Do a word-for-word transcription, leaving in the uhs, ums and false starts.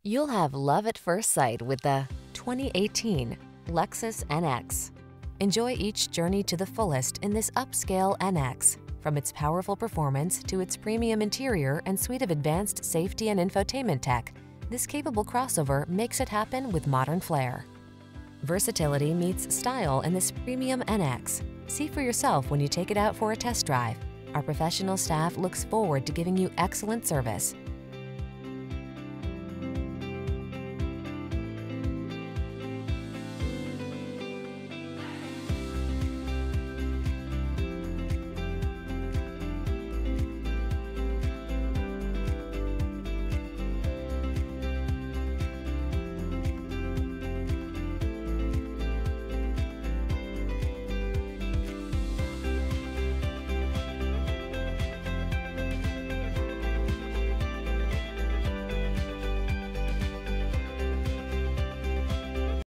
You'll have love at first sight with the twenty eighteen Lexus N X. Enjoy each journey to the fullest in this upscale N X. From its powerful performance to its premium interior and suite of advanced safety and infotainment tech, this capable crossover makes it happen with modern flair. Versatility meets style in this premium N X. See for yourself when you take it out for a test drive. Our professional staff looks forward to giving you excellent service.